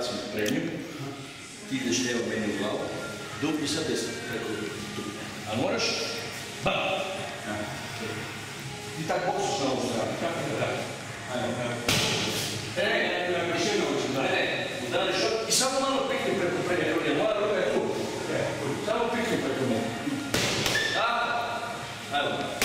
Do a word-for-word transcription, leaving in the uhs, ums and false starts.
bacim prednju, ti ideš lijevo meni u glavu, dup i sad desno, preko dup. A moraš, bam! I tak boksuš na ovu stranu, tako da tako. E, ne, još jedno učin, ne, ne, udari šut i samo malo pikni preko prednje ruke, moja ruka je tu. Samo pikni preko mene. Da? Evo.